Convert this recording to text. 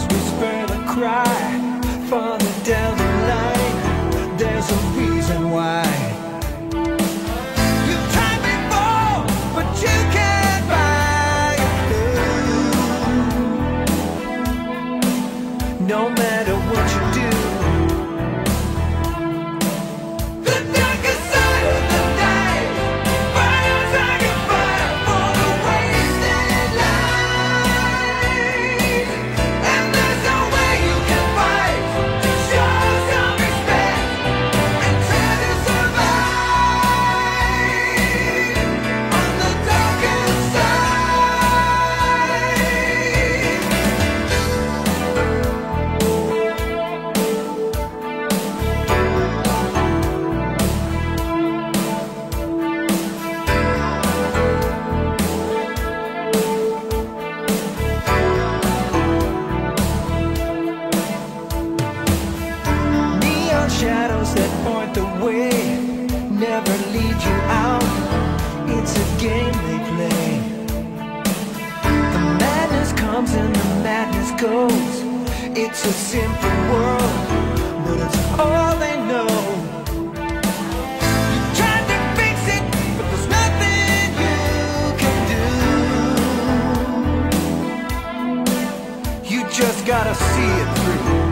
whisper the cry, farther down the line, there's a reason why. You've tried before, but you can't buy it through. No matter what you do, the darker side of the night burns like a fire for the wasted light. And there's no way you can fight to show some respect and try to survive on the darker neon shadows that point the way never lead you out. It's a game they play. The madness comes and the madness goes. It's a simple world, but it's all they know. You tried to fix it, but there's nothing you can do. You just gotta see it through.